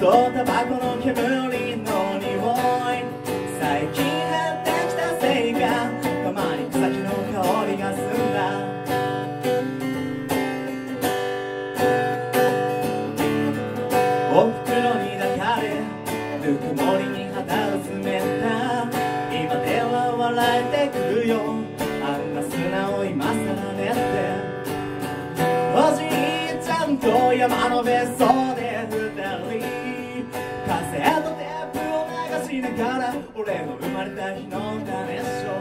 とタバコの煙の匂い、最近減ってきたせいかたまに草木の香りがすんだ。おふくろに抱かれぬくもりに肌を詰めた。今では笑えてくるよ、あんな素直今更ねって。おじいちゃんと山の別荘で二人カセットテープを流しながら、俺の生まれた日の種しょ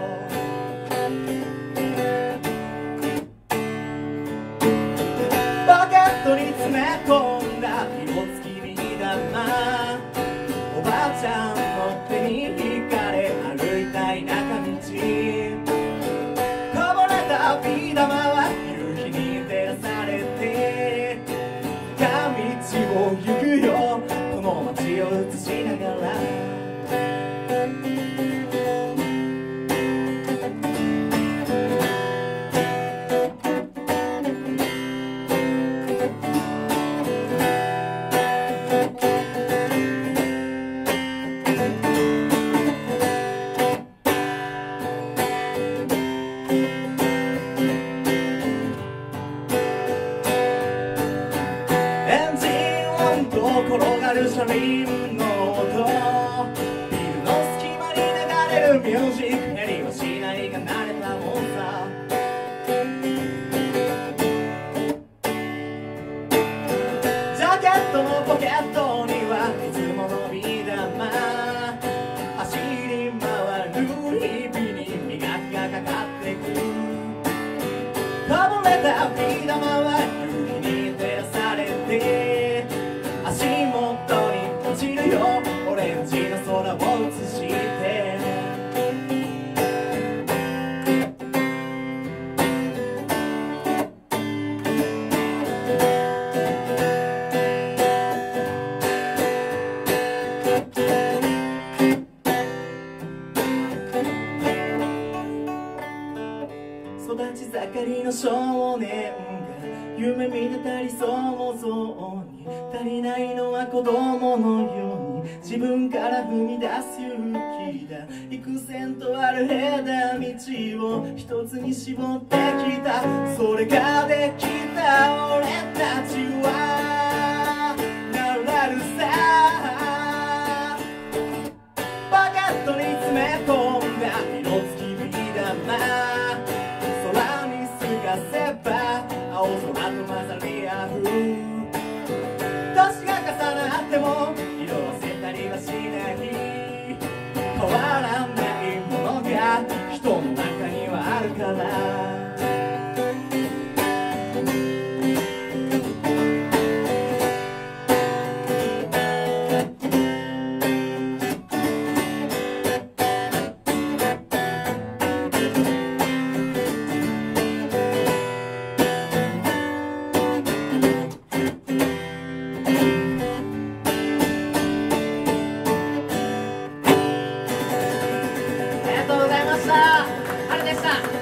ポケットに詰め込んだ色付きビー玉、おばあちゃんの手に引かれ歩いた田舎道、こぼれたビー玉は夕日に照らされて坂道を行くよ、この街を映しながら。転がる車輪の音、ビルの隙間に流れるミュージック、減りはしないが慣れたもんさ。ジャケットのポケットにはいつものビー玉、走り回る日々に磨きがかかってく。こぼれたビー玉は夕日に照らされて足元に落ちるよ、オレンジの空を映して。育ち盛りの少年が夢見てた理想像に足りないのは子供のように自分から踏み出す勇気だ。幾千とある枝道を一つに絞ってきた。それができた俺たちはなれるさ。ポケットに詰め込んだ色付きビー玉、空にすかせば青空と混ざり合う。年が重なっても色あせたりはしない、変わらないものが人の中にはあるから。ありがとうございました。あれでした。